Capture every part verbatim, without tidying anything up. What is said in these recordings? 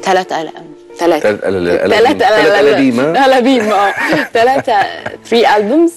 ثلاث قلم ثلاثة ثلاث ثلاثة قلابيم قلابيم اه ثلاثة ثري ألبومز.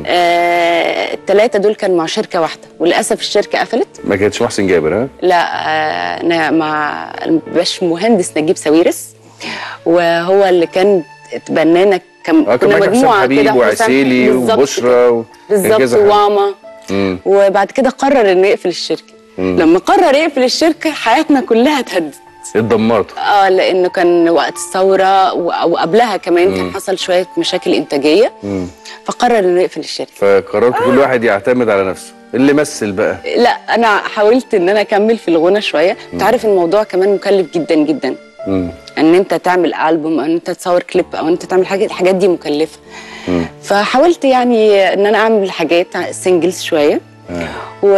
الثلاثة دول كانوا مع شركة واحدة، وللأسف الشركة قفلت. ما كانتش محسن جابر ها؟ لا آه أنا مع الباش مهندس نجيب ساويرس، وهو اللي كان اتبنانا كم اه كنا مجموعة كده، حبيب وعسيلي وبشرى و... بالظبط وواما. وبعد كده قرر انه يقفل الشركة. مم. لما قرر يقفل الشركة حياتنا كلها اتهدت، اتدمرت. اه لانه كان وقت الثوره وقبلها كمان مم. كان حصل شويه مشاكل انتاجيه. مم. فقرر انه يقفل الشركه. فقررت آه. كل واحد يعتمد على نفسه. اللي مثل بقى؟ لا انا حاولت ان انا اكمل في الغنى شويه. انت عارف الموضوع كمان مكلف جدا جدا. مم. ان انت تعمل البوم او ان انت تصور كليب او ان انت تعمل حاجه، الحاجات دي مكلفه. مم. فحاولت يعني ان انا اعمل حاجات سنجلز شويه. آه. و...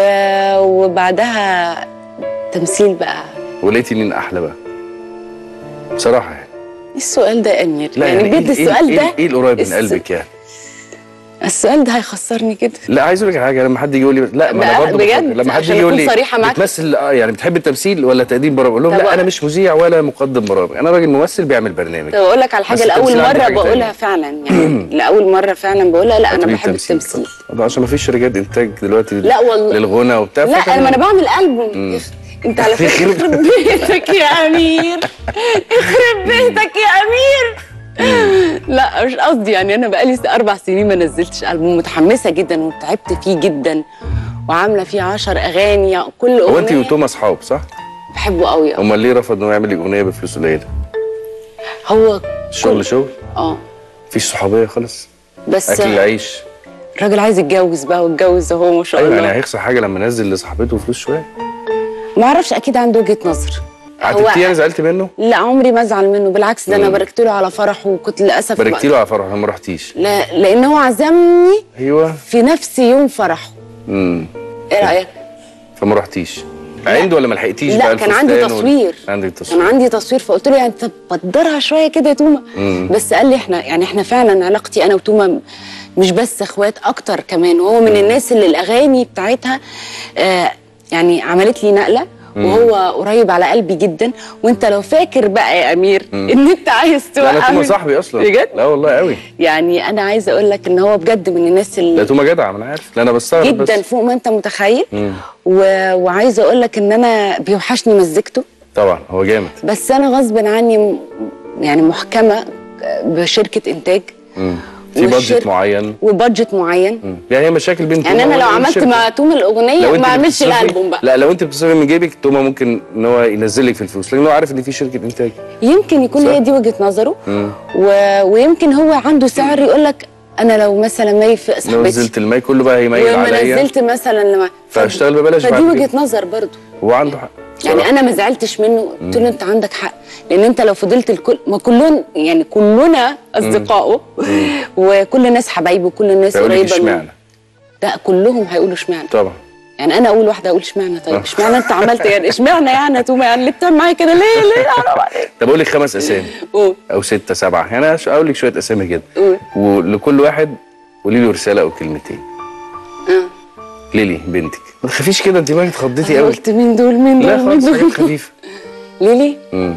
وبعدها تمثيل بقى. ولقيتي مين احلى بقى؟ بصراحه يعني. ايه السؤال ده يا امير؟ لا يعني بجد إيه السؤال إيه ده ايه القريب من قلبك يعني؟ السؤال ده هيخسرني كده. لا عايز اقول لك حاجه، لما حد يجي يقول لي لا ما انا برضه بجد لما حد يجي يقول لي بتمثل اه يعني بتحب التمثيل ولا تقديم برامج؟ اقول لهم لا انا مش مذيع ولا مقدم برامج، انا راجل ممثل بيعمل برنامج. طب اقول لك على حاجه لاول مره بقولها فعلا يعني لاول مره فعلا بقولها، لا انا بحب التمثيل. ده عشان ما فيش شركات انتاج دلوقتي لا والله للغنى وبتاع. لا انا ما انا بعمل البوم. انت على فكره يخرب بيتك يا امير، يخرب بيتك يا امير. لا مش قصدي يعني، انا بقالي اربع سنين ما نزلتش البوم، متحمسه جدا وتعبت فيه جدا وعامله فيه عشر اغاني كل اغنيه. هو انت وتوما اصحاب صح؟ بحبه قوي. اه امال ليه رفض انه يعمل اغنيه بفلوس قليله؟ هو شغل شغل؟ اه مفيش صحوبيه خالص؟ بس اكل العيش. الراجل عايز يتجوز بقى واتجوز اهو ما شاء الله. ايوه يعني هيخسر حاجه لما نزل لصاحبته فلوس شويه؟ ما اعرفش، اكيد عنده وجهه نظر. عاتبتيه يعني؟ زعلت منه؟ لا عمري ما ازعل منه، بالعكس ده انا باركت له على فرحه وكنت للاسف باركتي له على فرحه ما رحتيش؟ لا لان هو عزمني ايوه في نفس يوم فرحه. امم ايه رايك؟ فما رحتيش؟ عنده ولا ما لحقتيش بقى؟ لا كان عندي تصوير. عندي تصوير كان عندي تصوير فقلت له يعني طب قدرها شويه كده يا توما. مم. بس قال لي احنا يعني احنا فعلا علاقتي انا وتوما مش بس اخوات، اكتر كمان. وهو من مم. الناس اللي الاغاني بتاعتها آه يعني عملت لي نقله. وهو قريب على قلبي جدا. وانت لو فاكر بقى يا امير مم. ان انت عايز توقع. لا توما صاحبي اصلا بجد؟ لا والله قوي. يعني انا عايزه اقول لك ان هو بجد من الناس اللي لا توما جدع انا عارف. لا انا بستغرب جدا بس. فوق ما انت متخيل. و... وعايزه اقول لك ان انا بيوحشني مزيكته طبعا، هو جامد. بس انا غصب عني يعني محكمه بشركه انتاج. امم في بادجت معين وبادجت معين. مم. يعني هي مشاكل بين يعني انا لو عملت مع توما الاغنيه ما اعملش الالبوم بقى. لا لو انت بتصرفي من جيبك توما ممكن ان هو ينزل لك في الفلوس، لان هو عارف ان في شركه انتاج. يمكن يكون صح؟ هي دي وجهه نظره. و... ويمكن هو عنده سعر يقول لك انا لو مثلا ماي في صاحبتي لو نزلت الماي كله بقى هيميل عليا ولما نزلت مثلا لما فاشتغل ببلاش. فدي وجهه نظر برضه. هو عنده حق يعني صراحة. انا ما زعلتش منه، قلت له انت عندك حق، لان انت لو فضلت الكل ما كلون يعني كلنا اصدقائه وكل الناس حبايبه وكل الناس قريبه منه. لا كلهم هيقولوا اشمعنى طبعا. يعني انا اول واحده اقول اشمعنى. طيب اشمعنى انت عملت يعني اشمعنى يعني يا توما يعني اللي بتعمل معايا كده ليه ليه حرام عليك. طب اقول لك خمس اسامي قول. او سته سبعه يعني انا اقول لك شويه اسامي كده ولكل واحد قولي له رساله او كلمتين. اه ليلي بنتك ما تخافيش كده، انت ما اتخضيتي قوي. قلت مين دول مين دول؟ لا خالص حاجات خفيفه. ليلي امم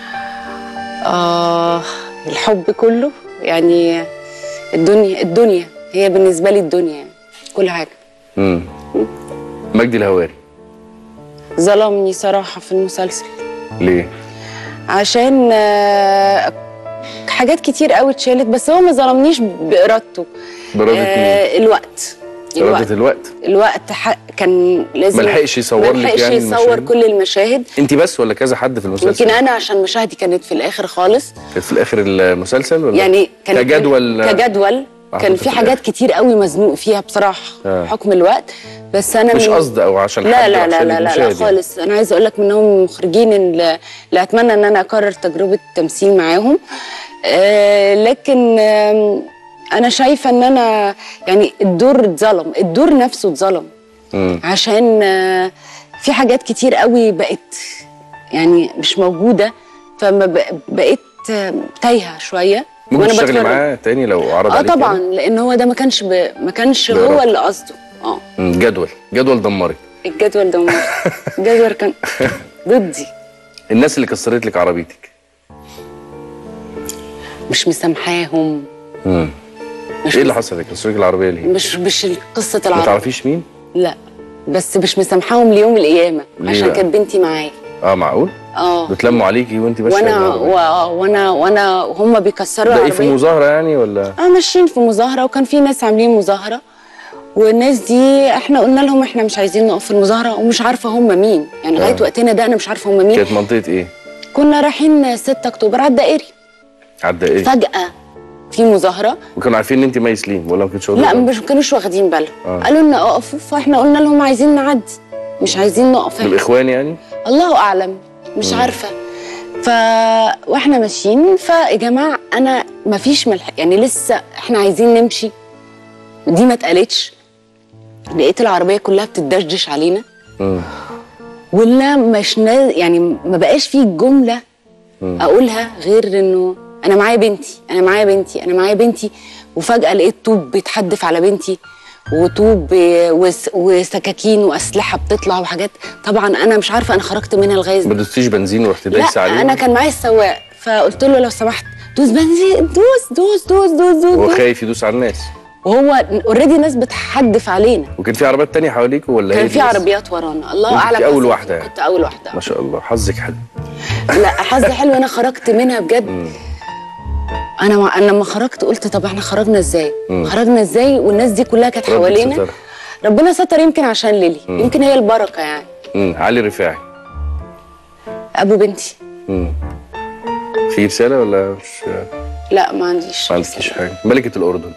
اه الحب كله يعني الدنيا الدنيا هي بالنسبه لي الدنيا يعني كل حاجه. امم مجدي الهواري ظلمني صراحه في المسلسل. ليه؟ عشان آه حاجات كتير قوي اتشالت، بس هو ما ظلمنيش بارادته. بإرادة آه مين؟ الوقت إرادة الوقت الوقت كان لازم ما لحقش يصور لك يعني ما لحقش يصور كل المشاهد. انت بس ولا كذا حد في المسلسل؟ يمكن انا عشان مشاهدي كانت في الاخر خالص. كانت في الاخر المسلسل ولا يعني كان كجدول؟ كجدول كان في حاجات كتير قوي مزنوق فيها بصراحه آه. حكم الوقت. بس انا مش قصد او عشان لا حد لا لا لا, لا, لا خالص. انا عايزه اقول لك منهم المخرجين اللي, اللي اتمنى ان انا اكرر تجربه التمثيل معاهم. آه لكن آه انا شايفه ان انا يعني الدور اتظلم، الدور نفسه اتظلم عشان آه في حاجات كتير قوي بقت يعني مش موجوده، فما بقيت آه تايهه شويه. ممكن تشتغلي معاه تاني لو عرض اه عليك؟ طبعا يعني. لان هو ده ما كانش ب... ما كانش هو اللي قصده. اه جدول جدول دمرك. الجدول دمرك. الجدول كان ضدي. الناس اللي كسرت لك عربيتك مش مسامحاهم. امم ايه اللي حصل لك؟ سرقة العربيه ليه؟ مش مش قصه العربيه. ما تعرفيش مين؟ لا بس مش مسامحاهم ليوم القيامه عشان كانت بنتي معايا. اه معقول؟ اه بتلموا عليكي وانت ماشيه وانا وانا وانا وهم بيكسروا العربيه. ده ايه، في مظاهره يعني ولا؟ اه ماشيين في مظاهره، وكان في ناس عاملين مظاهره، والناس دي احنا قلنا لهم احنا مش عايزين نقف في المظاهره، ومش عارفه هم مين يعني لغايه آه. وقتنا ده انا مش عارفه هم مين. كانت منطقه ايه؟ كنا رايحين ستة اكتوبر على الدائري. على الدائري فجاه في مظاهره، وكانوا عارفين ان انت ميسلين ولا ما كانتش واخدين؟ لا مش كانوش واخدين بالهم. آه. قالوا لنا اقفوا، فاحنا قلنا لهم عايزين نعدي مش عايزين نقف. الاخوان يعني؟ الله اعلم مش مم. عارفه. ف واحنا ماشيين فيا جماعه انا ما فيش ملح يعني لسه احنا عايزين نمشي، دي ما اتقالتش، لقيت العربيه كلها بتدشدش علينا. امم ولا مش نا... يعني ما بقاش فيه جمله مم. اقولها غير انه انا معايا بنتي انا معايا بنتي انا معايا بنتي. وفجاه لقيت طوب بيتحدف على بنتي، وطوب وس... وسكاكين واسلحه بتطلع وحاجات. طبعا انا مش عارفه انا خرجت منها لغايه. ما دوستيش بنزين ورحت دايسه عليه؟ لا انا كان معايا السواق، فقلت له لو سمحت دوس بنزين، دوس دوس دوس دوس دوس. هو خايف يدوس على الناس، وهو اوريدي الناس بتحدف علينا. وكان في عربيات تانية حواليكوا ولا ايه؟ كان في عربيات ورانا، الله اعلم. كنت اول واحده يعني؟ كنت اول واحده. ما شاء الله حظك حلو. لا حظي حلو، انا خرجت منها بجد. مم. انا انا لما خرجت قلت طب احنا خرجنا ازاي؟ مم. خرجنا ازاي والناس دي كلها كانت حوالينا؟ ستر. ربنا ستر، يمكن عشان ليلي. مم. يمكن هي البركه يعني. امم علي رفاعي ابو بنتي. امم في رساله ولا مش؟ لا ما عنديش. ما عنديش حاجه. ملكه الاردن.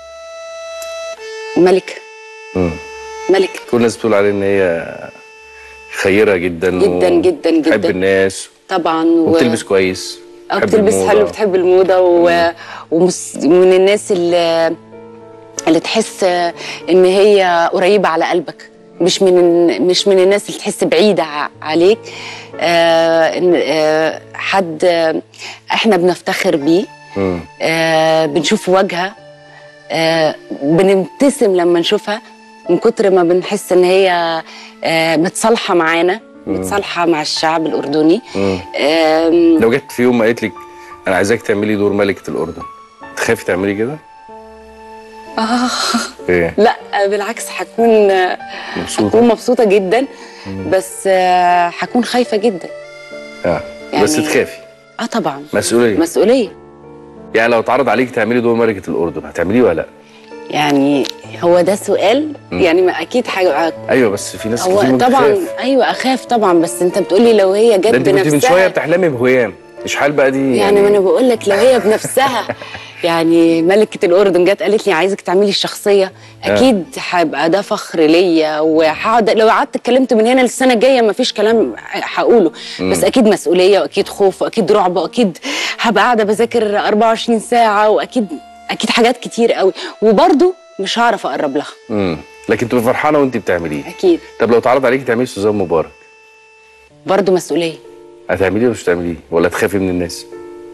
ملكه. امم ملكه. كل الناس بتقول عليها ان هي خيره جدا جدا و... جدا جدا، بتحب الناس طبعا، وبتلبس و... كويس، اه بتلبس حلو، بتحب الموضه و... ومس... ومن الناس اللي اللي تحس ان هي قريبه على قلبك، مش من مش من الناس اللي تحس بعيده عليك. آه ان آه حد آه احنا بنفتخر بيه. آه بنشوف وجهها، آه بنبتسم لما نشوفها من كتر ما بنحس ان هي آه متصالحه معانا، متصالحه مع الشعب الاردني. آه لو جت في يوم ما قالت لك انا عايزاك تعملي دور ملكه الاردن، تخافي تعملي كده؟ آه إيه؟ لا بالعكس، هكون مبسوطة. هكون مبسوطة جدا. مم. بس هكون آه خايفة جدا. اه يعني بس تخافي؟ اه طبعا. مسؤولية. مسؤولية. يعني لو اتعرض عليك تعملي دور ملكة الأردن هتعمليه ولا لا؟ يعني هو ده سؤال. مم. يعني ما اكيد حاجة. ايوه بس في ناس كتير طبعا بتخاف. ايوه اخاف طبعا، بس انت بتقولي لو هي جت بنفسها. انت من شوية بتحلمي بهيام، مش حال بقى دي يعني. يعني ما انا بقول لك لو هي بنفسها يعني ملكة الأردن جت قالت لي عايزك تعملي الشخصية، أكيد هيبقى ده فخر ليا، وهقعد لو قعدت اتكلمت من هنا للسنة الجاية ما فيش كلام هقوله، بس أكيد مسؤولية وأكيد خوف وأكيد رعب وأكيد هبقى قاعدة بذاكر أربعة وعشرين ساعة، وأكيد أكيد حاجات كتير قوي، وبرضه مش هعرف أقرب لها. امم لكن تبقي فرحانة وأنت بتعمليه. أكيد. طب لو اتعرض عليكي تعملي سوزان مبارك؟ برضه مسؤولية. هتعمليه ولا مش هتعمليه؟ ولا تخافي من الناس؟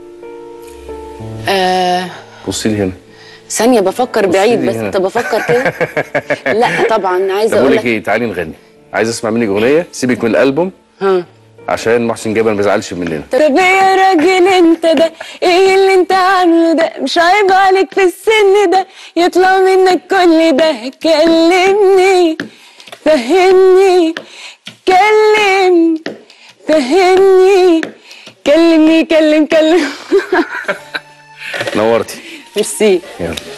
آه بصي لي هنا ثانية بفكر بعيد، بس انت بفكر كده. لا طبعا عايزه اقول لك ايه، تعالي نغني، عايز اسمع منك اغنيه، سيبك من الالبوم ها عشان محسن جابر ما بيزعلش مننا. طب يا راجل انت ده ايه اللي انت عامله ده؟ مش عيب عليك في السن ده يطلع منك كل ده؟ كلمني فهمني، كلم فهمني، كلمني كلم كلم. نورتي. ميرسي. يلا.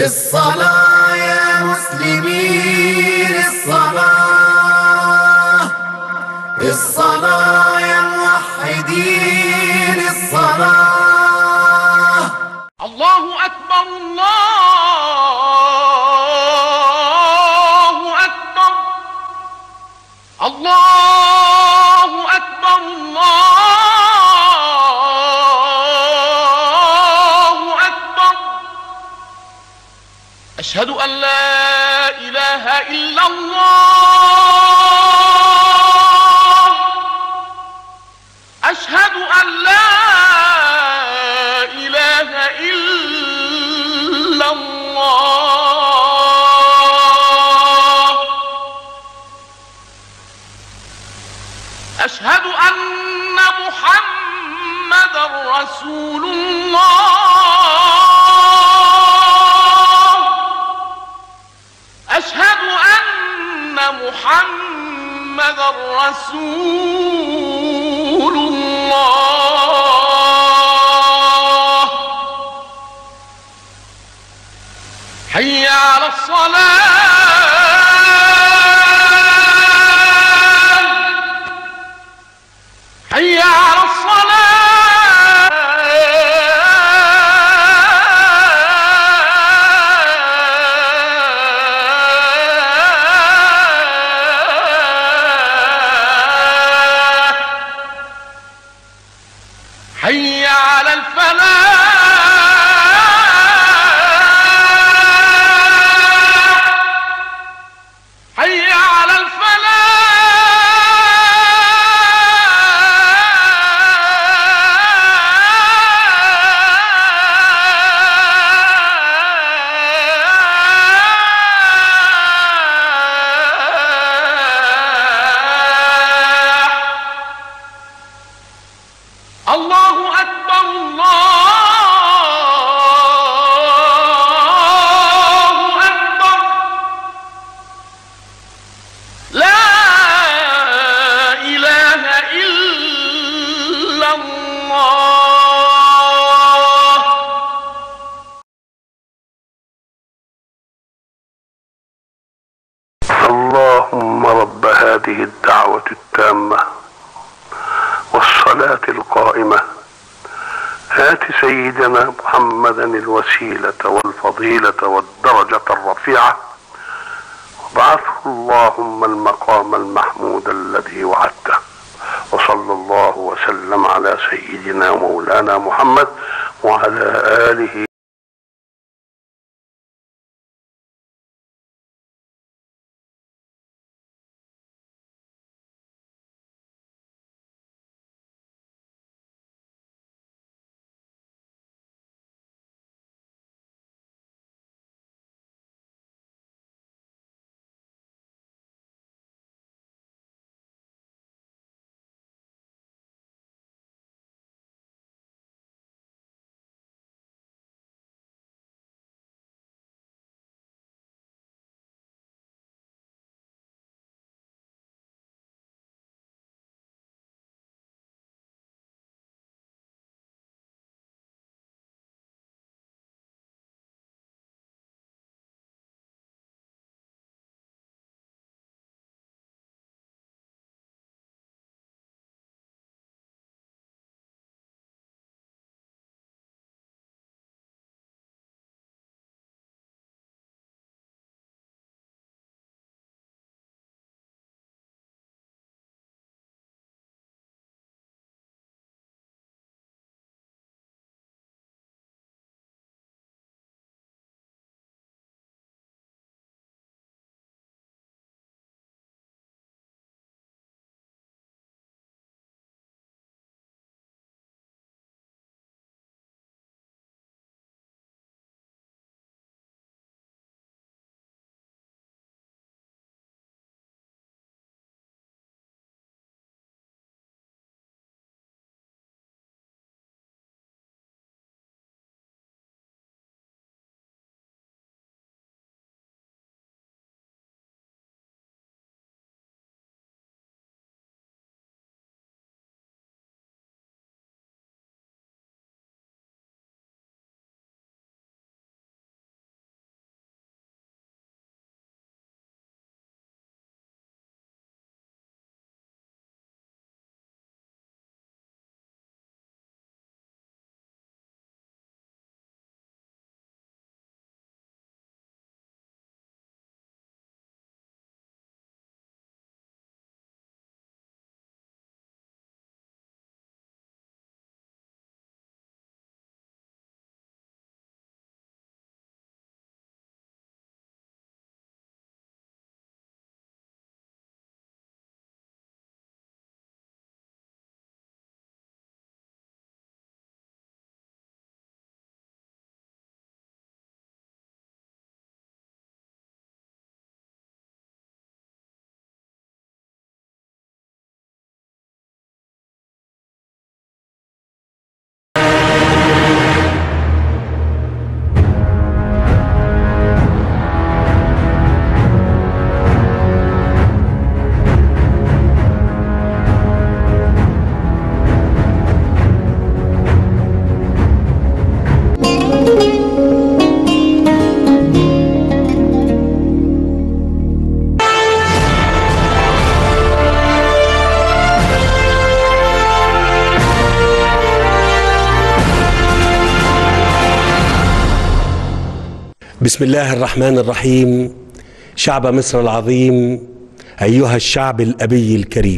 الصلاة يا مسلمين، الصلاة، الصلاة يا موحدين، الصلاة. الله أكبر، الله أكبر، الله أكبر، الله أكبر. أشهد أن لا إله إلا الله، أشهد أن لا إله إلا الله، أشهد أن محمدًا رسول الله، أشهد أن محمدًا رسول الله. حي على الصلاة، حي على الصلاة. حي على الفلاح، حي على الفلاح. الله أكبر، الله أكبر. لا إله إلا الله. اللهم رب هذه الدعوة التامة والصلاة القائمة، آت سيدنا محمدا الوسيلة والفضيلة والدرجة الرفيعة، وابعثه اللهم المقام المحمود الذي وعدته. وصلى الله وسلم على سيدنا مولانا محمد وعلى آله بسم الله الرحمن الرحيم. شعب مصر العظيم، أيها الشعب الأبي الكريم،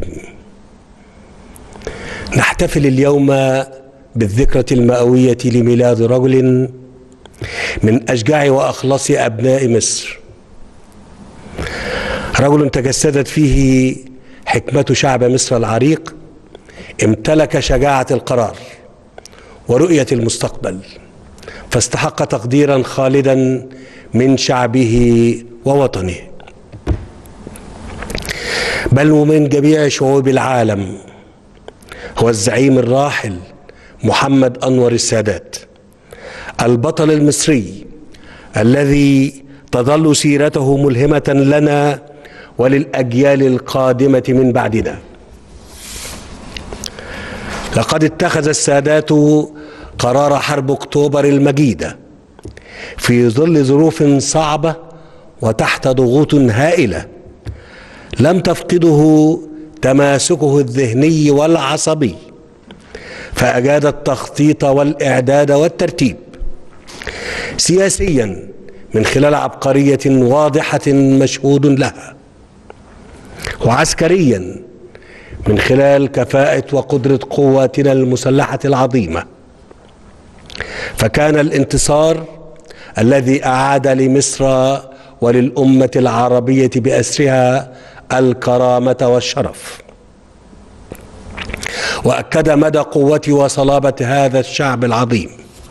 نحتفل اليوم بالذكرى المئوية لميلاد رجل من أشجع وأخلص أبناء مصر، رجل تجسدت فيه حكمة شعب مصر العريق، امتلك شجاعة القرار ورؤية المستقبل، فاستحق تقديرا خالدا من شعبه ووطنه، بل ومن جميع شعوب العالم. هو الزعيم الراحل محمد أنور السادات، البطل المصري الذي تظل سيرته ملهمة لنا وللأجيال القادمة من بعدنا. لقد اتخذ السادات قرار حرب أكتوبر المجيدة في ظل ظروف صعبة وتحت ضغوط هائلة لم تفقده تماسكه الذهني والعصبي، فأجاد التخطيط والإعداد والترتيب سياسيا من خلال عبقرية واضحة مشهود لها، وعسكريا من خلال كفاءة وقدرة قواتنا المسلحة العظيمة. فكان الانتصار الذي أعاد لمصر وللأمة العربية بأسرها الكرامة والشرف، وأكد مدى قوة وصلابة هذا الشعب العظيم.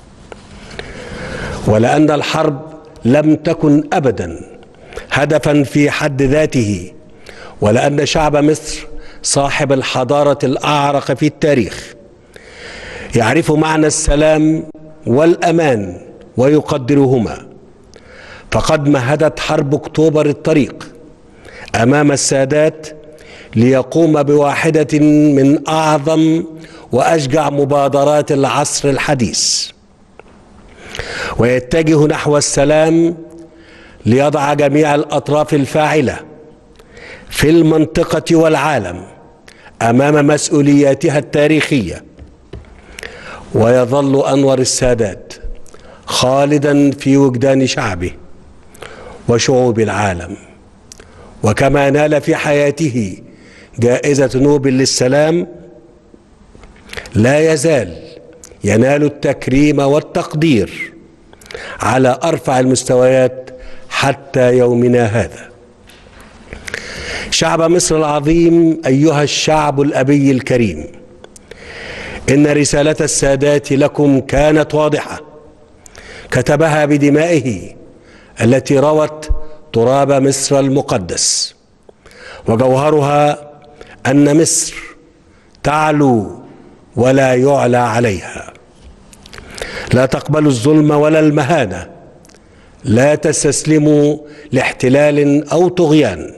ولأن الحرب لم تكن أبدا هدفا في حد ذاته، ولأن شعب مصر صاحب الحضارة الأعرق في التاريخ يعرف معنى السلام والأمان ويقدرهما، فقد مهدت حرب أكتوبر الطريق أمام السادات ليقوم بواحدة من أعظم وأشجع مبادرات العصر الحديث، ويتجه نحو السلام ليضع جميع الأطراف الفاعلة في المنطقة والعالم أمام مسؤولياتها التاريخية. ويظل أنور السادات خالدا في وجدان شعبه وشعوب العالم، وكما نال في حياته جائزة نوبل للسلام لا يزال ينال التكريم والتقدير على أرفع المستويات حتى يومنا هذا. شعب مصر العظيم، أيها الشعب الأبي الكريم، إن رسالة السادات لكم كانت واضحة، كتبها بدمائه التي روت تراب مصر المقدس، وجوهرها أن مصر تعلو ولا يعلى عليها، لا تقبل الظلم ولا المهانة، لا تستسلم لاحتلال أو طغيان،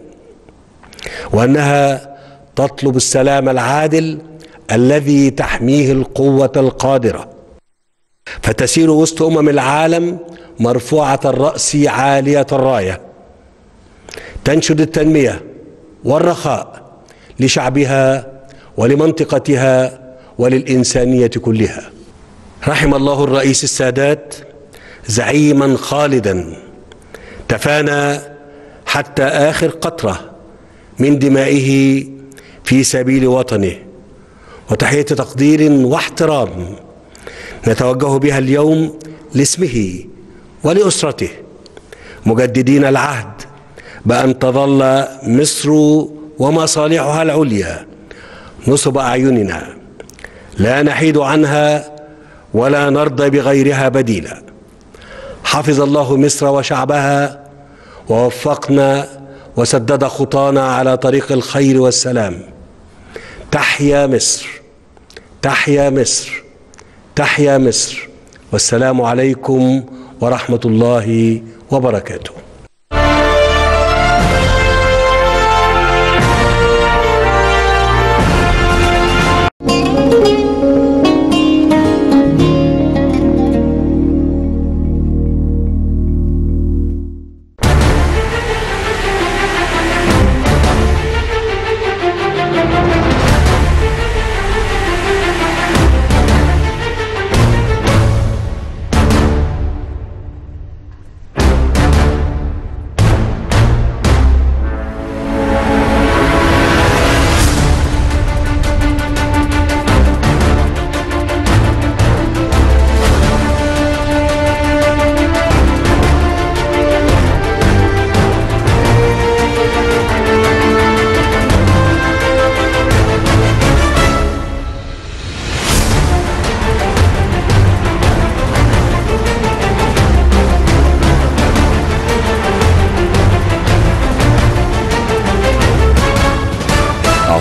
وأنها تطلب السلام العادل الذي تحميه القوة القادرة، فتسير وسط أمم العالم مرفوعة الرأس عالية الراية، تنشد التنمية والرخاء لشعبها ولمنطقتها وللإنسانية كلها. رحم الله الرئيس السادات، زعيما خالدا تفانى حتى آخر قطرة من دمائه في سبيل وطنه، وتحية تقدير واحترام نتوجه بها اليوم لاسمه ولأسرته، مجددين العهد بأن تظل مصر ومصالحها العليا نصب أعيننا، لا نحيد عنها ولا نرضى بغيرها بديلا. حفظ الله مصر وشعبها، ووفقنا وسدد خطانا على طريق الخير والسلام. تحيا مصر، تحيا مصر، تحيا مصر، والسلام عليكم ورحمة الله وبركاته.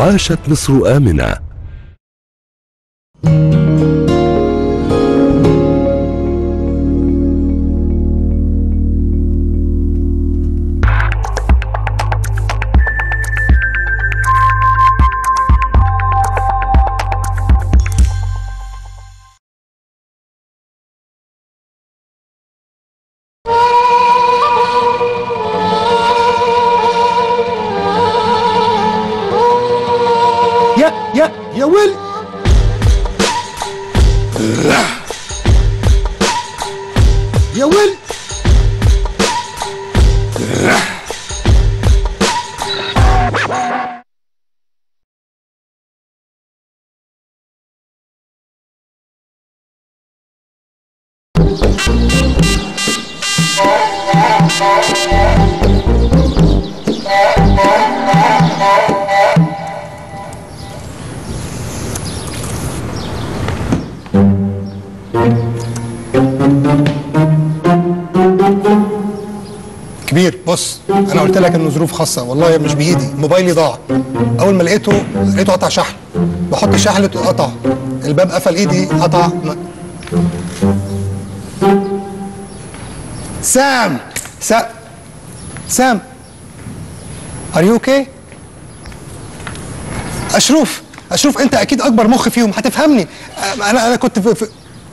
عاشت مصر آمنة. يا يا يا ويل يا ويل كبير، بص انا قلت لك انه ظروف خاصه، والله مش بايدي، موبايلي ضاع. اول ما لقيته لقيته قطع شحن، بحط الشحن لقيته قطع، الباب قفل ايدي قطع. ما... سام سام سام ار يو اوكي؟ اشرف اشرف انت اكيد اكبر مخ فيهم، هتفهمني. انا انا كنت في, في...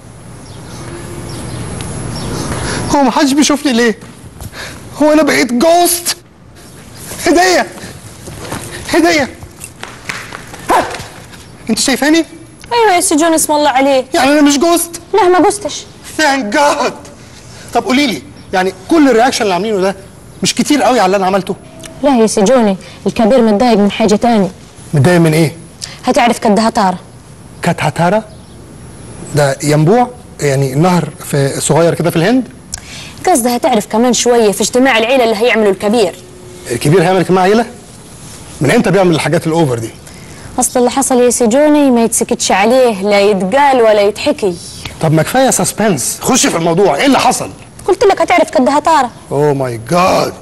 هو محدش بيشوفني ليه؟ هو انا بقيت جوست؟ هديه هديه ها. انت شايفاني؟ ايوه يا سي جون، اسم الله عليه. يعني انا مش جوست؟ لا ما جوستش. ثانك جاد. طب قولي لي، يعني كل الرياكشن اللي عاملينه ده مش كتير قوي على اللي انا عملته؟ لا يا سي جوني، الكبير متضايق من حاجه تاني. متضايق من ايه؟ هتعرف كدها تارة. كاتها تارة؟ ده ينبوع يعني نهر في صغير كده في الهند؟ قصدها هتعرف كمان شويه في اجتماع العيله اللي هيعمله الكبير. الكبير هيعمل اجتماع عيله؟ من امتى بيعمل الحاجات الاوفر دي؟ اصل اللي حصل يا سي جوني ما يتسكتش عليه، لا يتقال ولا يتحكي. طب ما كفايه سسبنس، خش في الموضوع، ايه اللي حصل؟ قلت لك هتعرف كدها تارة. اوه ماي جاد.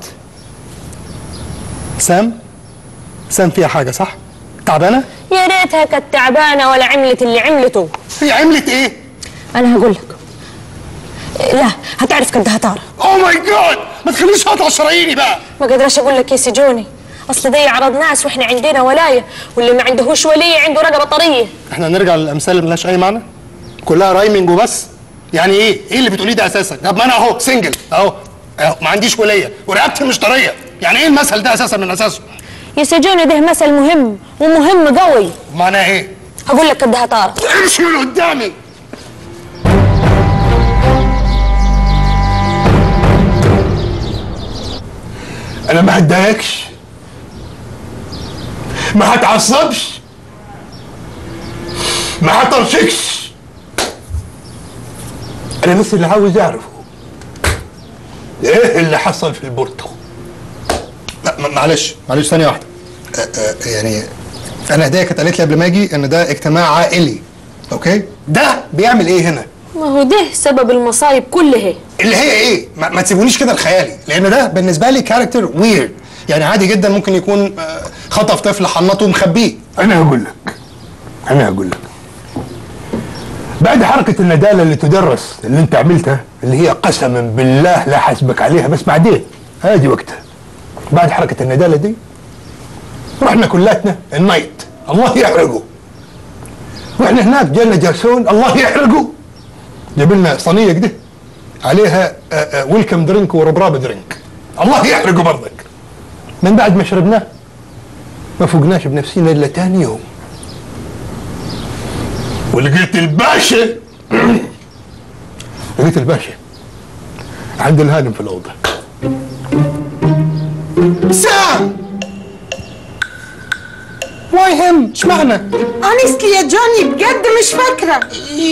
سام؟ سام فيها حاجه صح؟ تعبانه؟ يا ريتها كانت تعبانه ولا عملت اللي عملته. هي عملت ايه؟ انا هقول لك. لا هتعرف كدها تارة. اوه ماي جاد، ما تخلينيش اقطع شراييني بقى. ما قدرش اقول لك يا سي جوني، اصل دي عرض ناس واحنا عندنا ولايه، واللي ما عندهوش وليه عنده رقبه طريه. احنا نرجع للامثال اللي ملهاش اي معنى؟ كلها رايمنج وبس؟ يعني ايه؟ ايه اللي بتقوليه ده اساسا؟ طب ما انا اهو سنجل اهو اهو ما عنديش وليه ورقبتي مش طريه، يعني ايه المثل ده اساسا من اساسه؟ يا سي جوني ده مثل مهم ومهم قوي. معناه ايه؟ هقول لك كدها تارة. امشي من قدامي. انا ما هتضايقش، ما هتعصبش، ما هطرشكش. انا بس اللي عاوز اعرفه ايه اللي حصل في البورتو. لا معلش معلش ثانيه واحده. أه أه يعني انا هديه كانت قالت لي قبل ما اجي ان ده اجتماع عائلي، اوكي؟ ده بيعمل ايه هنا؟ ما هو ده سبب المصايب كلها. اللي هي ايه؟ ما, ما تسيبونيش كده لخيالي، لان ده بالنسبه لي كاركتر ويرد، يعني عادي جدا ممكن يكون خطف طفل حنطه ومخبيه. انا هقول لك انا هقول لك بعد حركه النداله اللي تدرس اللي انت عملتها، اللي هي قسما بالله لا حاسبك عليها، بس بعدين هادي وقتها. بعد حركه النداله دي رحنا كلاتنا النايت، الله يحرقه. واحنا هناك جالنا جرسون الله يحرقه، جاب لنا صينيه كده عليها ويلكم درينك وربراب درينك، الله يحرقه برضك. من بعد ما شربناه ما فوقناش بنفسينا الا ثاني يوم، ولقيت الباشا لقيت الباشا عند الهانم في الاوضه. سام واي هيم؟ اشمعنى؟ اونستلي يا جوني بجد مش فاكره.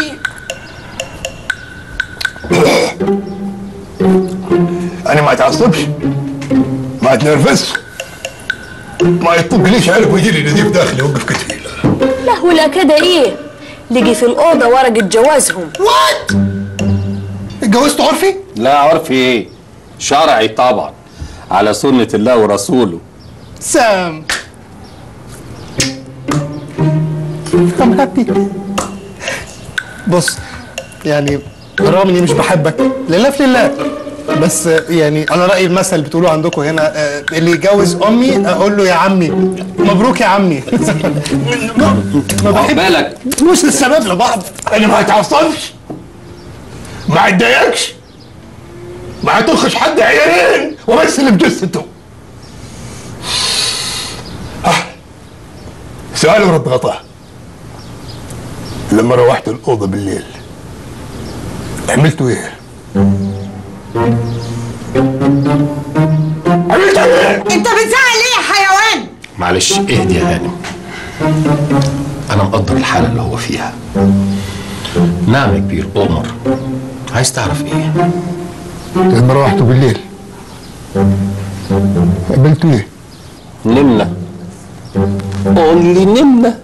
انا ما اتعصبش، ما اتنرفزش، ما يطقليش عرق ويجي لي نزيف داخلي يوقف كتفي. لا ولا كده ايه؟ لقي في الاوضه ورقه جوازهم. وات؟ اتجوزتوا عرفي؟ لا عرفي ايه؟ شرعي طبعا، على سنه الله ورسوله. سام سامحتني. بص يعني رغم اني مش بحبك لله في لله، بس يعني على رأي المثل بتقولوا عندكم هنا اللي يجوز امي اقول له يا عمي مبروك يا عمي. ما بالك مش للسبب لبعض. انا ما هتعصبش، ما هتضايقش، ما هتخش حد عيانين وبس اللي بجثته. سؤال ورد غطاه. لما روحت الأوضة بالليل عملتوا ايه؟ عملتوا ايه؟ انت بتزعل ليه يا حيوان؟ معلش اهدي يا هانم، انا مقدر الحالة اللي هو فيها. نعم يا كبير، أمر عايز تعرف ايه؟ لما روحتوا بالليل عملتوا ايه؟ نمنا. قول لي نمنا.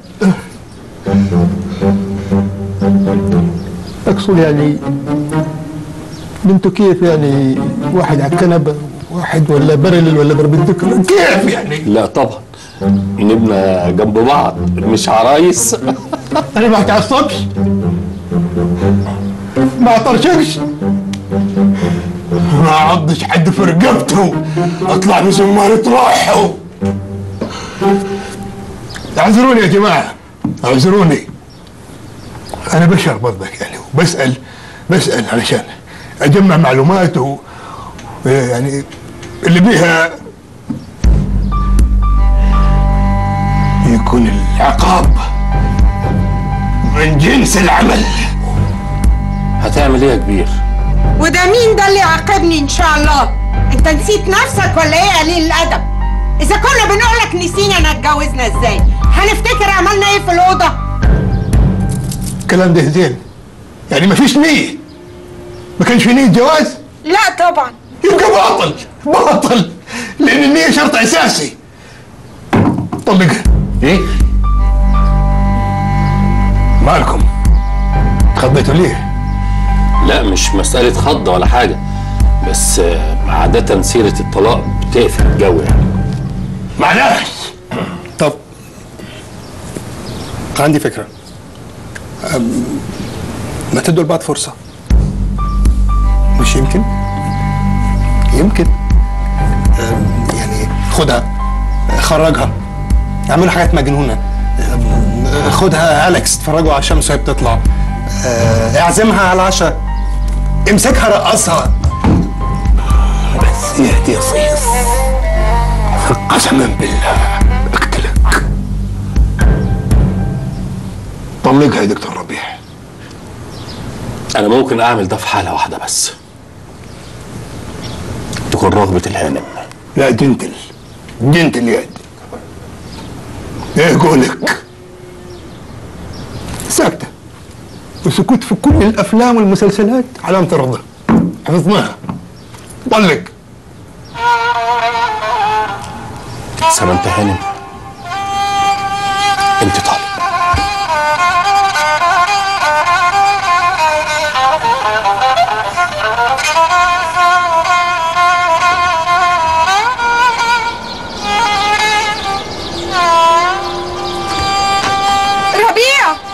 اقصد يعني نمتوا كيف يعني؟ واحد على الكنبه واحد ولا برل ولا بربندكر كيف يعني؟ لا طبعا نمنا جنب بعض مش عرايس. انا ما اتعصبش، ما اطرشكش، ما اعضش حد في رقبته، اطلع بزمارة روحه. اعذروني يا جماعه، اعذروني، انا بشر برضك يعني، وبسال بسال علشان اجمع معلومات و يعني اللي بيها يكون العقاب من جنس العمل. هتعمل ايه يا كبير؟ وده مين ده اللي يعاقبني ان شاء الله؟ انت نسيت نفسك ولا ايه يا قليل الادب؟ اذا كنا بنقولك نسينا انا اتجوزنا ازاي هنفتكر عملنا ايه في الاوضه؟ الكلام ده زين يعني مفيش نيه؟ ما كانش في نيه جواز؟ لا طبعا. يبقى باطل باطل، لان النيه شرط اساسي. طلقها. ايه؟ مالكم؟ اتخضيتوا ليه؟ لا مش مسألة خضة ولا حاجة، بس عادة سيرة الطلاق بتقفل الجو يعني. معلش. طب عندي فكرة، ما تدوا لبعض فرصة؟ مش يمكن؟ يمكن يعني خدها، خرجها، اعملوا حاجات مجنونة، خدها أليكس تفرجوا على الشمس وهي بتطلع، اعزمها على العشاء، امسكها رقصها، بس يهدي يا صيص قسما بالله اقتلك. طلقها يا دكتور ربيع. انا ممكن اعمل ده في حالة واحدة بس، تكون رغبة الهانم. لا جنتل جنتل يا قد ايه قولك؟ ساكتة وسكوت في كل الافلام والمسلسلات علامة الرضا، حفظناها. طلق. سمنت هانم انت طالب. ربيع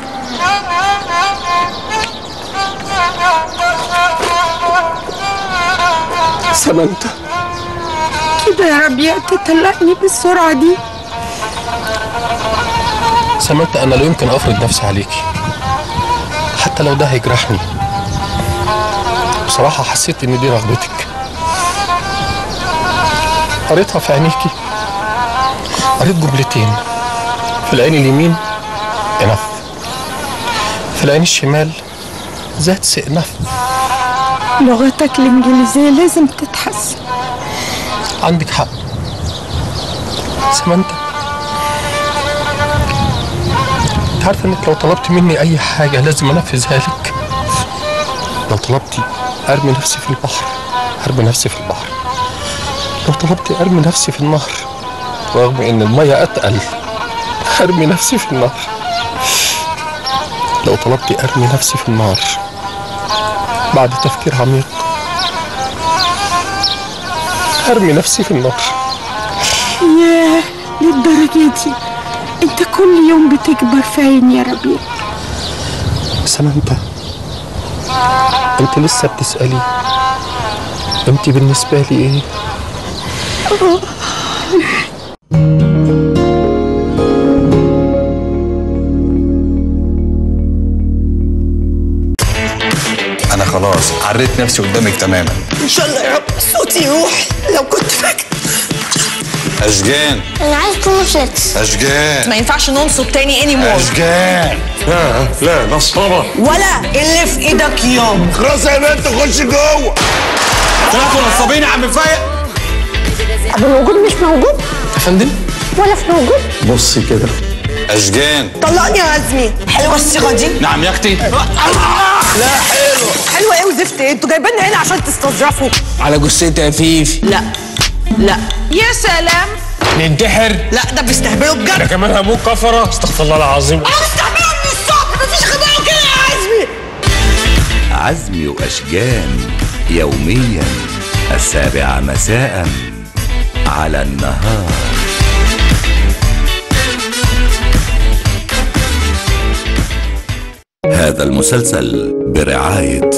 سمنت كده يا ربيع تطلقني بالسرعة دي؟ سمنت انا لا يمكن افرض نفسي عليكي حتى لو ده هيجرحني. بصراحة حسيت ان دي رغبتك، قريتها في عينيكي، قريت جملتين، في العين اليمين انف، في العين الشمال ذات انف. لغتك الانجليزية لازم تتحسن. عندك حق سمنت، انت عارفه انك لو طلبت مني اي حاجه لازم انفذها لك. لو طلبتي ارمي نفسي في البحر ارمي نفسي في البحر، لو طلبتي ارمي نفسي في النهر رغم ان الميه اتقل ارمي نفسي في النهر، لو طلبتي ارمي نفسي في النار بعد تفكير عميق ارمي نفسي في النار. ياه للدرجة دي؟ انت كل يوم بتكبر في عيني يا ربيع. سمانتا، انت لسه بتسألي انت بالنسبة لي ايه؟ انا خلاص عريت نفسي قدامك تماما. ان شاء الله يا رب صوتي يروح. لو كنت فاكر اشجان، انا عايز كونفليكس. اشجان، ما ينفعش ننصب تاني اني مور. اشجان، لا لا نصابة ولا اللي في ايدك يوم. خلاص يا بنت خش جوه. طلعتوا نصابين يا عم فايق. ابو الوجود مش موجود يا فندم ولا في موجود. بصي كده. اشجان، طلقني يا عزمي. حلوه الصيغه دي؟ نعم يا اختي. لا حلوه. حلوه ايه وزفت ايه؟ انتوا جايبيننا هنا عشان تستظرفوا على جثتي يا فيفي. لا لا يا سلام. ننتحر؟ لا ده بيستهبلوا بجد. انا كمان هموت كفره. استغفر الله العظيم. استهبلوا من الصبح. مفيش خداع كده يا عزمي. عزمي وأشجان يوميا السابعة مساء على النهار. هذا المسلسل برعاية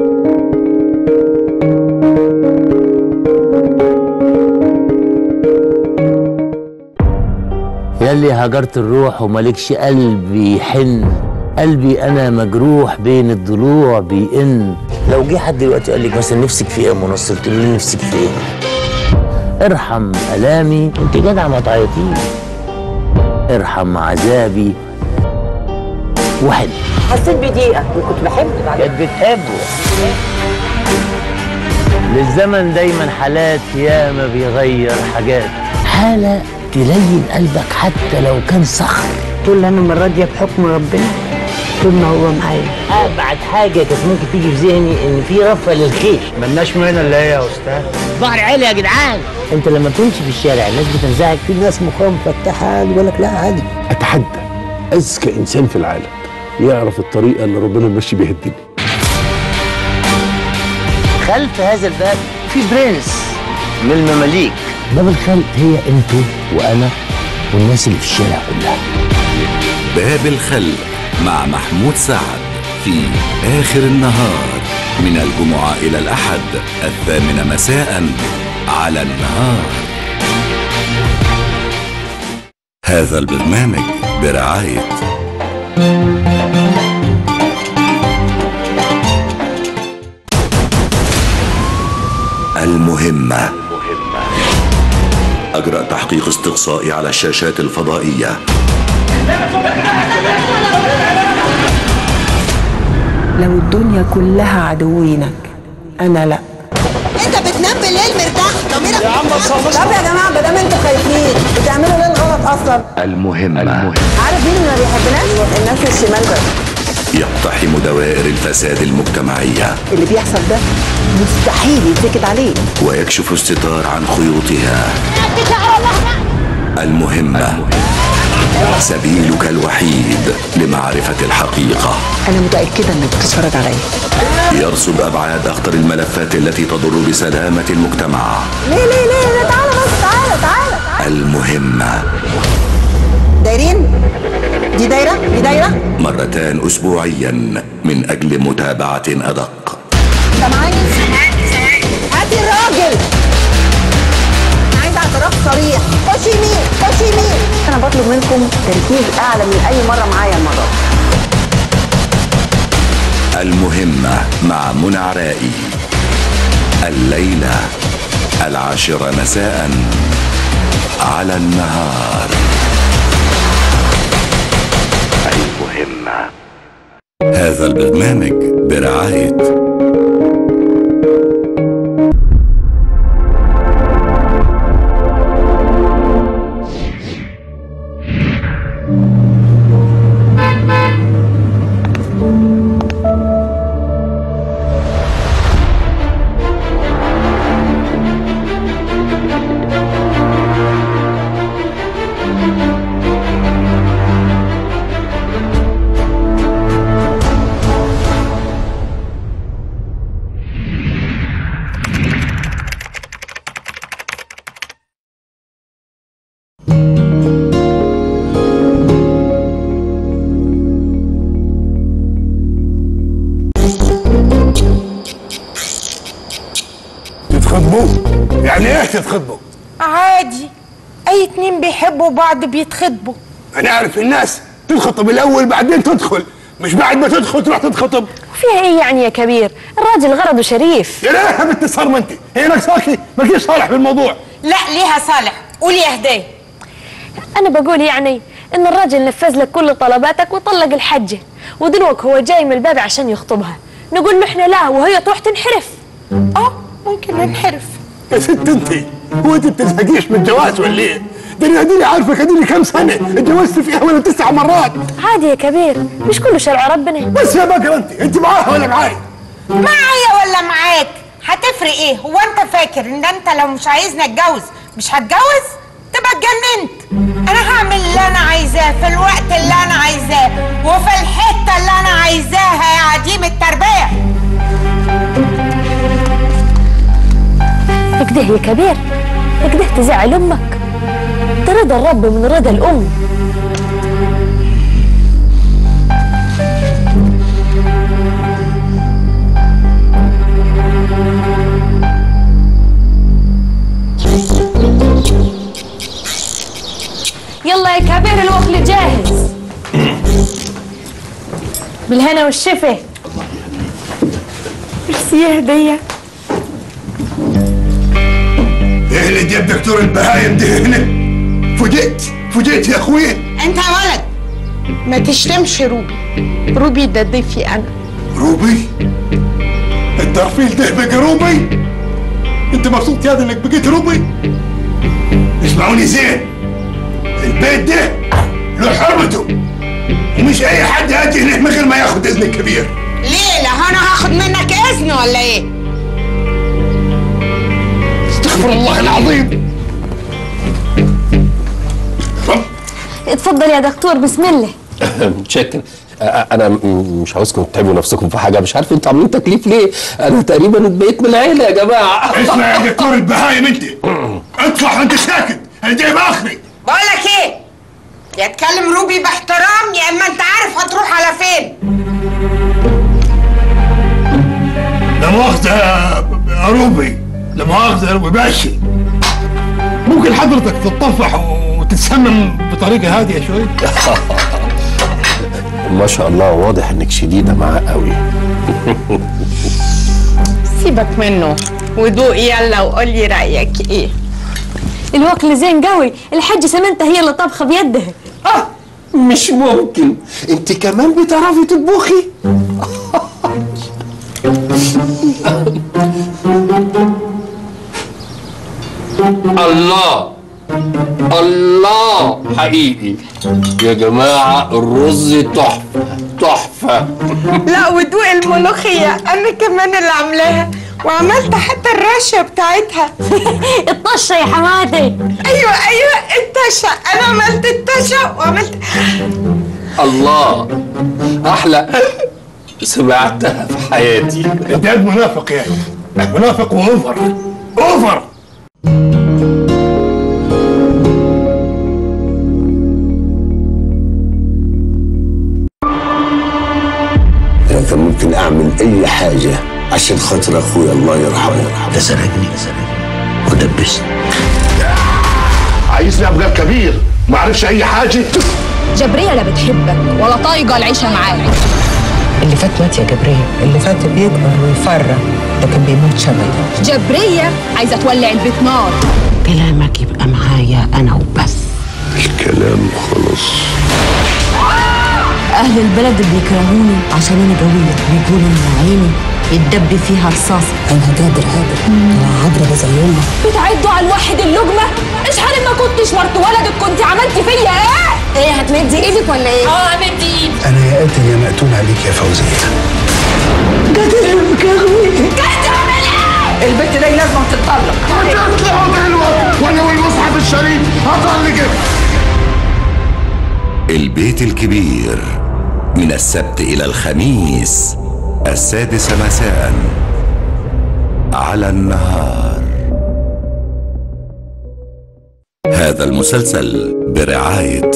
ياللي هجرت الروح ومالكش قلب يحن، قلبي انا مجروح بين الضلوع بيئن. لو جه حد دلوقتي قال لك مثلا نفسك في ايه يا منصر، قلت له نفسك في ايه؟ ارحم الامي، انت جدع ما تعيطيش. ارحم عذابي وحد. حسيت بضيقه وكنت بحبك. كانت بتحبه. للزمن دايما حالات ياما بيغير حاجات، حاله تلين قلبك حتى لو كان صخر. طول انا ما راضيه بحكم ربنا طول ما هو معايا. ابعد حاجه كانت ممكن تيجي في ذهني ان في رفه للخير. ملناش مهنه الا هي يا استاذ. ظهر عالي يا جدعان. انت لما تمشي في الشارع الناس بتنزعج، في ناس مخها مفتحه عادي يقول لك لا عادي. اتحدى اذكى انسان في العالم يعرف الطريقه اللي ربنا ماشي بيها الدنيا. خلف هذا الباب في برنس من المماليك. باب الخلق هي انتوا وانا والناس اللي في الشارع كلها. باب الخلق مع محمود سعد في آخر النهار من الجمعة إلى الأحد الثامنة مساء على النهار. هذا البرنامج برعاية المهمة. أجرأ تحقيق استقصائي على الشاشات الفضائية. لو الدنيا كلها عدوينك انا لا. انت بتنام بالليل مرتاح؟ ضميرك يا عم صلص. طب يا جماعه ما دام انتوا خايفين بتعملوا ليه الغلط اصلا؟ المهمة. عارف مين اللي ما بيحبناش؟ الناس الشمال بس. يقتحم دوائر الفساد المجتمعية اللي بيحصل ده مستحيل يتسكت عليه، ويكشف الستار عن خيوطها. المهمة سبيلك الوحيد لمعرفة الحقيقة. انا متاكده انك بتتفرج عليا. يرصد أبعاد أخطر الملفات التي تضر بسلامة المجتمع. ليه ليه ليه؟ تعالى بس تعالى تعالى. المهمة دايرين؟ دي دايرة؟ دي دايرة؟ مرتان أسبوعيا من أجل متابعة أدق. سامعاني؟ هاتي الراجل. أنا عايزة اعتراف صريح. خش يمين خش يمين. أنا بطلب منكم تركيز أعلى من أي مرة معايا المرة. المهمة مع منى عرائي الليلة العاشرة مساء على النهار. المهمة. هذا البرنامج برعاية تتخطبوه؟ يعني ايه تتخطبوا؟ عادي، اي اتنين بيحبوا بعض بيتخطبوا. انا اعرف الناس تتخطب الاول بعدين تدخل، مش بعد ما تدخل تروح تتخطب. وفيها ايه يعني يا كبير؟ الراجل غرضه شريف. يا لا يا بنت صار ما انت، هي ناقصاكي مالكيش صالح في الموضوع. لا ليها صالح، قولي يا هدايا. انا بقول يعني ان الراجل نفذ لك كل طلباتك وطلق الحجه، ودلوقتي هو جاي من الباب عشان يخطبها، نقول له احنا لا وهي تروح تنحرف. اه ممكن ننحرف. يا ست انت، هو انت بتزهقيش من الجواز ولا ايه؟ ده انا اديني عارفك اديني كام سنه اتجوزت فيها ولا تسع مرات. عادي يا كبير، مش كله شرع ربنا. بس يا بكر انت، انت معاها ولا معاي؟ معايا ولا معاك؟ هتفرق ايه؟ هو انت فاكر ان انت لو مش عايزني اتجوز مش هتجوز؟ تبقى اتجننت. انا هعمل اللي انا عايزاه في الوقت اللي انا عايزاه وفي الحته اللي انا عايزاها يا عديم التربيه. اكده يا كبير، اكده تزعل امك. ده رضا الرب من رضا الام. يلا يا كبير الوكل جاهز. بالهنا والشفا. ميرسي يا هديه. ايه اللي جاب دكتور البهايم ده هنا؟ فوجئت فوجئت يا اخويا. انت يا ولد ما تشتمش روبي، روبي ده ضيفي انا. روبي؟ الترفيل ده بقى روبي؟ انت مبسوط يا انك بقيت روبي؟ اسمعوني زين، البيت ده له حرمته ومش اي حد يجي هنا من غير ما ياخد اذن الكبير. ليه؟ لا انا هاخد منك اذن ولا ايه؟ استغفر الله العظيم. اتفضل يا دكتور، بسم الله. متشكر. انا مش عاوزكم تتعبوا نفسكم في حاجه، مش عارف انتوا عاملين تكليف ليه؟ انا تقريبا بقيت من العيله يا جماعه. اسمع يا دكتور البهايم انت، اطلع وانت ساكت، انا جايب اخري. بقول لك ايه؟ يا تكلم روبي باحترام يا اما انت عارف هتروح على فين. لا مؤاخذة يا روبي، لا مؤاخذة يا روبي باشا، ممكن حضرتك تتطفح وتتسمم بطريقة هادية شوي؟ ما شاء الله، واضح انك شديده معاه قوي. سيبك منه ودوق يلا وقول لي رايك ايه. الوكل زين قوي، الحاجه سمنته هي اللي طبخه بيدها. اه مش ممكن، انت كمان بتعرفي تطبخي؟ الله الله، حقيقي يا جماعة الرز تحفة تحفة. لا ودوق الملوخية أنا كمان اللي عاملاها، وعملت حتى الرشة بتاعتها. الطشة يا حماتي. أيوة أيوة الطشة، أنا عملت الطشة وعملت. الله، أحلى سمعتها في حياتي. أنت قد منافق يعني، منافق وأوفر أوفر. كان ممكن اعمل اي حاجه عشان خاطر اخويا الله يرحمه. ده سرقني ودبسني. عايزني ابقى كبير ما اعرفش اي حاجه. جبريه لا بتحبك ولا طايقه العيشه معاك. اللي فات مات يا جبريه، اللي فات بيكبر ويفرق لكن بيموت شباب. جبريه عايزه تولع البيت نار. كلامك يبقى معايا انا وبس. الكلام خلاص. اهل البلد بيكرهوني عشان انا قويه، بيقولوا ان عيني يتدب فيها رصاص. انا قادر قادر انا عبره زي امك. بتعدوا على الواحد اللقمه؟ مش حالي ما كنتش مرت ولدك كنت عملتي فيا ايه؟ ايه هتمدي ايدك ولا ايه؟ اه همدي ايدي. انا يا قاتل يا مقتول عليك يا فوزيه. قادر امك يا اخوي. قادر اعمل ايه؟ البنت دي لازم تتطلق. هتطلع حلوه وانا والمصحف الشريف هطلقك. البيت الكبير من السبت إلى الخميس السادسة مساء على النهار. هذا المسلسل برعاية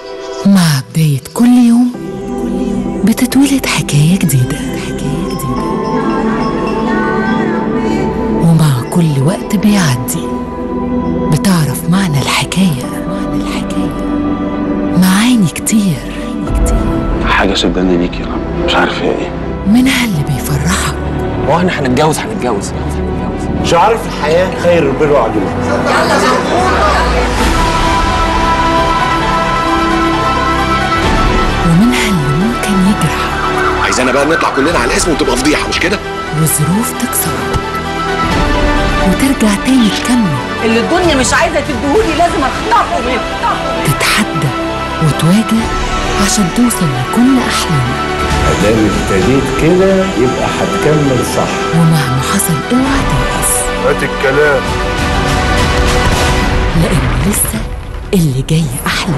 مع بداية كل يوم بتتولد حكاية جديدة. بيعدي بتعرف معنى الحكاية، معنى الحكاية معاني كتير، حاجه شداني ليكي مش عارف هي ايه. منها اللي بيفرحك هو احنا هنتجوز هنتجوز مش عارف الحياة خير البر وعدوه. ومنها اللي ممكن يجرح. عايزانا بقى نطلع كلنا على الاسم وتبقى فضيحه مش كده؟ وظروف تكسرك وترجع تاني تكمل. اللي الدنيا مش عايزه تديهولي لازم اخطفه منه. تتحدى وتواجه عشان توصل لكل احلامك. ادام ابتديت كده يبقى هتكمل صح. ومهما حصل اوعى تيأس. هات الكلام. لان لسه اللي جاي احلى.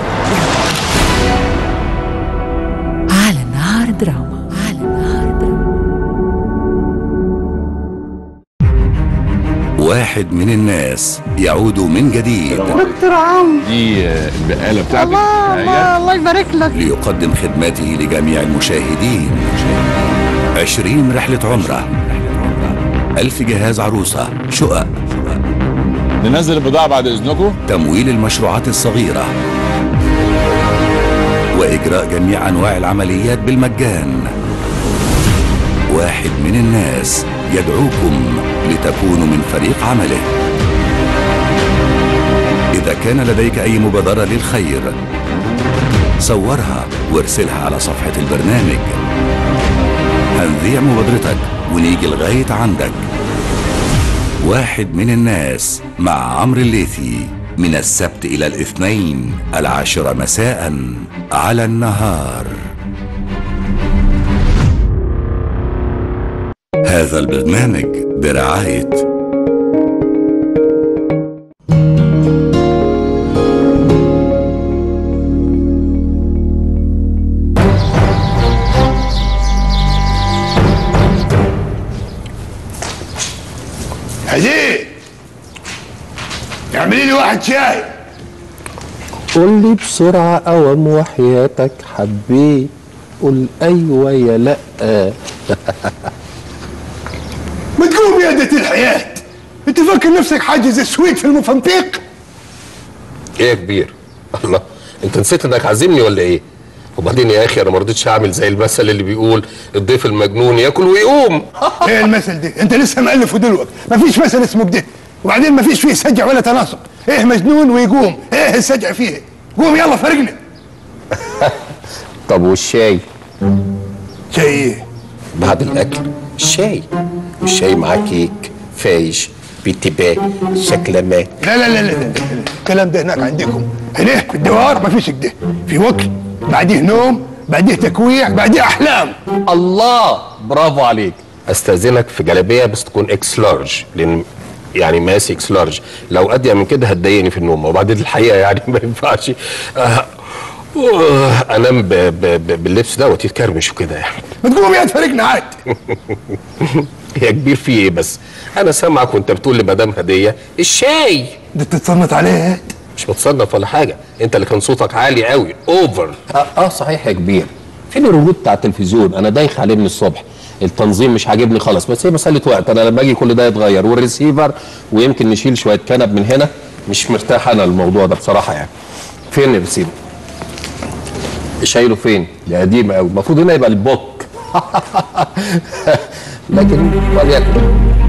على نهار دراما. على نهار دراما. واحد من الناس يعود من جديد. دكتور عمرو دي البقالة بتاعتك. الله الله الله يبارك لك. ليقدم خدماته لجميع المشاهدين. عشرين رحلة عمرة، ألف جهاز عروسة، شقق، ننزل البضاعة بعد إذنكم، تمويل المشروعات الصغيرة، وإجراء جميع أنواع العمليات بالمجان. واحد من الناس يدعوكم لتكونوا من فريق عمله. إذا كان لديك أي مبادرة للخير صورها وارسلها على صفحة البرنامج. هنذيع مبادرتك ونيجي لغاية عندك. واحد من الناس مع عمرو الليثي من السبت إلى الاثنين العاشرة مساء على النهار. هذا البرنامج برعاية هديه. اعملي لي واحد شاي. قول لي بسرعه اوام وحياتك حبيت. قول ايوه يا لا. ما تقوم يا دة الحياة. انت فاكر نفسك حاجز سويت في المفنطيق؟ ايه يا كبير؟ الله، انت نسيت انك عازمني ولا ايه؟ وبعدين يا اخي انا ما رضيتش اعمل زي المثل اللي بيقول الضيف المجنون ياكل ويقوم. ايه المثل ده؟ انت لسه مألفه دلوقتي، مفيش مثل اسمه كده، وبعدين مفيش فيه سجع ولا تناسق. ايه مجنون ويقوم؟ ايه السجع فيه؟ قوم يلا فرقنا. طب والشاي؟ شاي ايه؟ بعد الاكل الشاي، والشاي معاه كيك فايش بيتباه شكلمات. لا لا لا لا لا الكلام ده هناك عندكم. هنا في الدوار مفيش كده، في وكل بعديه نوم، بعديه تكويع، بعديه احلام. الله، برافو عليك. استاذنك في جلابيه بس تكون اكس لارج، لان يعني ماسي اكس لارج، لو اضيق من كده هتضايقني في النوم، وبعدين الحقيقه يعني ما ينفعش آه انام ب ب ب باللبس دوت يتكرمش وكده يعني. ما تقوم يا تفارقنا عاد. يا كبير في ايه بس؟ انا سامعك وانت بتقول لمدام هديه الشاي. ده تتصنت عليه؟ مش متصنف ولا حاجه، انت اللي كان صوتك عالي قوي اوفر. اه, آه صحيح يا كبير. فين الريموت بتاع التلفزيون؟ انا دايخ عليه من الصبح، التنظيم مش عاجبني خالص، بس هي مساله وقت. انا لما اجي كل ده يتغير، والريسيفر، ويمكن نشيل شويه كنب من هنا. مش مرتاح انا الموضوع ده بصراحه يعني. فين الريسيفر؟ شايله فين؟ دي قديمه قوي، المفروض هنا يبقى البوك. لكن وليكن.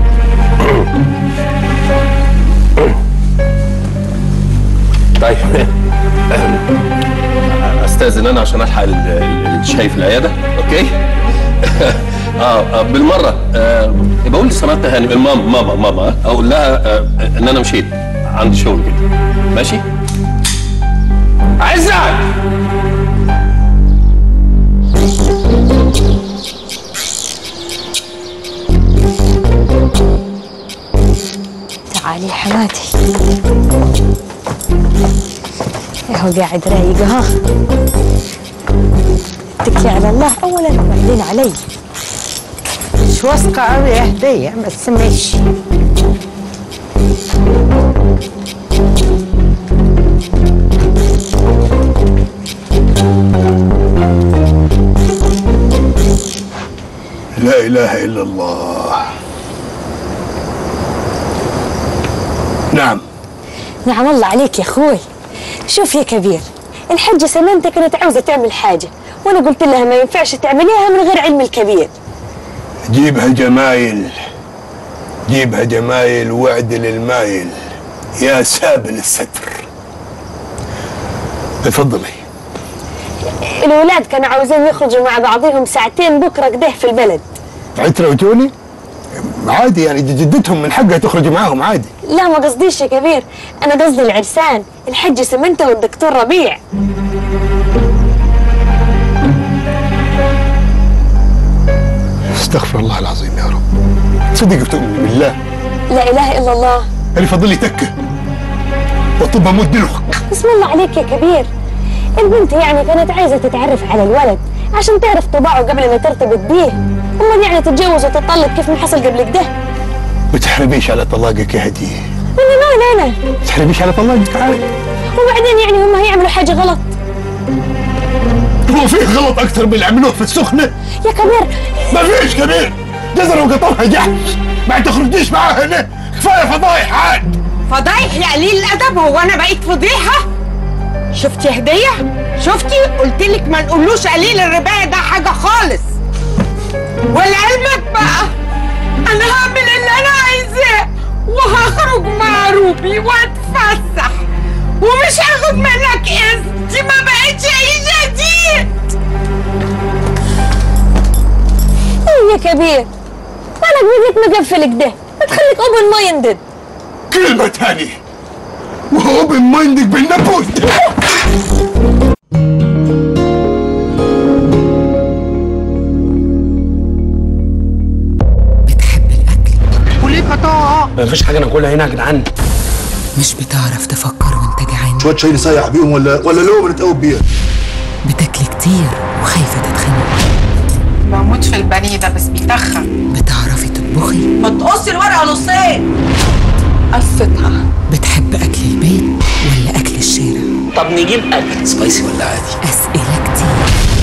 طيب استاذن انا عشان الحق الشاي في العياده، اوكي؟ اه بالمره آه بقول لسماعتها هاني ماما ماما ماما اقول لها آه ان انا مشيت عندي شغل كده، ماشي؟ عزت تعالي يا حماتي. اهو قاعد رايق ها. اتكلي على الله اولا وبعدين علي. مش واثقه قوي يا هديه بس ماشي. لا اله الا الله. نعم. نعم الله عليك يا اخوي. شوف يا كبير، الحجة سمنتة كانت عاوزة تعمل حاجة وانا قلت لها ما ينفعش تعمليها من غير علم الكبير. جيبها جمايل، جيبها جمايل واعدل المايل يا سابل الستر. تفضلي. الولاد كانوا عاوزين يخرجوا مع بعضهم ساعتين بكره كده في البلد. عترة وتوني؟ عادي يعني جدتهم من حقها تخرجوا معاهم عادي. لا ما قصديش يا كبير، انا قصدي العرسان، الحج سمنته والدكتور ربيع. استغفر الله العظيم يا رب. تصدق بتؤمن بالله؟ لا اله الا الله. انا فاضل لي تكه واطب اموت دلوقتي. بسم الله عليك يا كبير. البنت يعني كانت عايزه تتعرف على الولد عشان تعرف طباعه قبل ما ترتبط بيه، امال يعني تتجوز وتطلق كيف ما حصل قبل كده؟ ما تحرميش على طلاقك يا هديه. انا مالي انا؟ ما تحرميش على طلاقك عادي. وبعدين يعني هم هيعملوا حاجه غلط؟ هو فيه غلط اكثر من اللي عملوه في السخنه؟ يا كبير ما فيش كبير، جزر وقطعها جحش، ما تخرجيش معاها هنا، كفايه فضايح عاد. فضايح يا قليل الادب، هو انا بقيت فضيحه؟ شفتي هديه؟ شفتي؟ قلت لك ما نقولوش قليل الرباية ده حاجه خالص. ولعلمك بقى انا هعمل اللي انا عايزاه وهخرج مع روبي واتفسح ومش هاخد منك اذن. دي ما بقتش عيشه دي. ايه يا كبير مالك بقيت مقفل كده؟ ما تخليك اوبن مايندد. كلمه تانية وهو اوبن مايندد بالنبوت. وليه قطاعة؟ مفيش حاجه ناكلها هنا يا جدعان. مش بتعرف تفكر وانت جعان؟ شويه شاي نصيح بيهم ولا ولا لقمه نتقوب بيها؟ بتاكلي كتير وخايفه تتخنق؟ بموت في البني ده بس بيتخن. بتعرفي تطبخي؟ ما تقصي الورقه نصين. قصتها. بتحب اكل البيت ولا اكل الشارع؟ طب نجيب اكل سبايسي ولا عادي؟ اسئله كتير.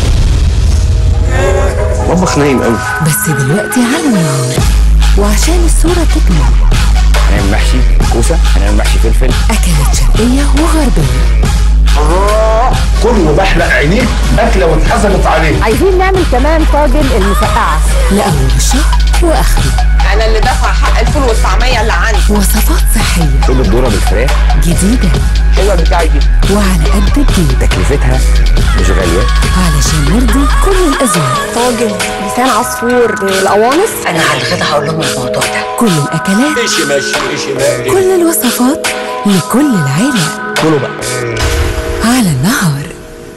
مطبخ نايم قوي. بس دلوقتي على النار وعشان الصوره تكمل هنعمل محشي كوسه، هنعمل محشي فلفل، اكلات شرقيه وغربيه. الله كله بحلق عينيه اكله واتحسبت عليه. عايزين نعمل كمان طاجن المسقعه لاول الشهر واخره. انا اللي دافع حق الفول والطعميه اللي عندي. وصفات صحيه. كل الذره بالفراخ جديده. حلوه بتاعي دي. وعلى قد الجيب. تكلفتها مش غاليه. علشان نرضي كل الاذواق. طاجن لسان عصفور بالقوانص. انا على الغدا هقول لهم الموضوع ده. كل الاكلات. ماشي ماشي ماشي ماشي. كل الوصفات لكل العيله. كله بقى. على النهار.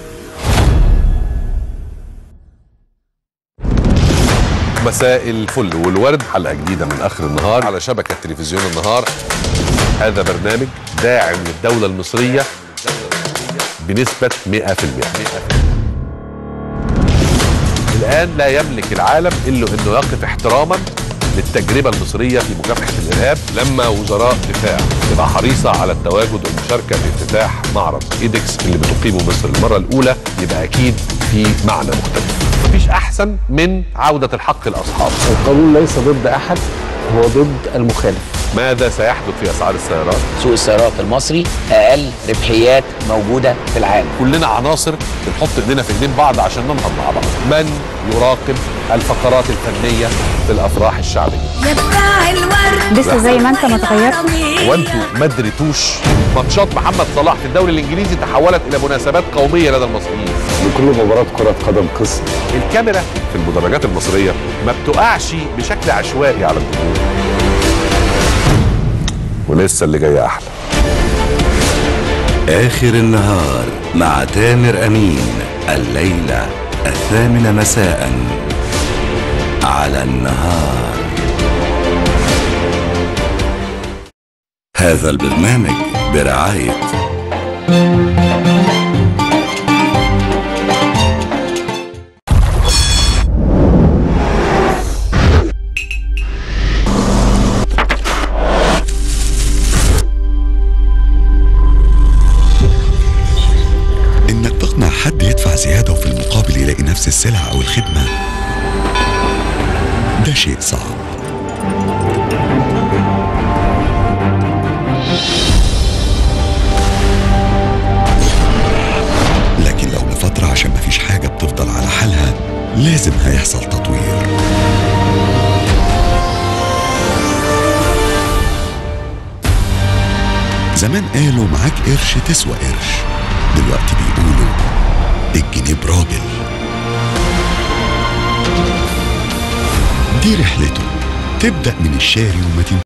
مساء الفل والورد، حلقة جديدة من آخر النهار على شبكة تلفزيون النهار. هذا برنامج داعم للدولة المصرية بنسبة مئة في المئة. الآن لا يملك العالم إلا أنه يقف احتراما للتجربة المصرية في مكافحة الإرهاب، لما وزراء دفاع تبقى حريصة على التواجد والمشاركة في افتتاح معرض ايدكس اللي بتقيمه مصر المرة الأولى، يبقى أكيد في معنى مختلف. مفيش أحسن من عودة الحق لأصحابه. القانون ليس ضد أحد، هو ضد المخالف. ماذا سيحدث في أسعار السيارات؟ سوق السيارات المصري أقل ربحيات موجودة في العالم. كلنا عناصر بنحط ايدينا في ايدين بعض عشان ننهض مع بعض. من يراقب الفقرات الفنية في الأفراح الشعبية؟ يا بتاع الورد لسه زي ما انت ما اتغيرتش. وانتوا ما دريتوش ماتشات محمد صلاح في الدوري الانجليزي تحولت الى مناسبات قوميه لدى المصريين. لكل مباراه كره قدم قصه. الكاميرا في المدرجات المصريه ما بتقعش بشكل عشوائي على الجمهور. ولسه اللي جاي احلى. آخر النهار مع تامر أمين، الليلة الثامنة مساء على النهار. هذا البرنامج برعاية إنك تقنع حد يدفع زيادة وفي المقابل يلاقي نفس السلعة أو الخدمة، ده شيء صعب. زمان قالوا معاك قرش تسوى قرش، دلوقتي بيقولوا الجنيه براجل. دي رحلته تبدأ من الشاري وما تنتهي